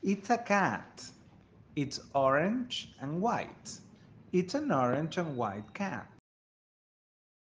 It's a cat. It's orange and white. It's an orange and white cat.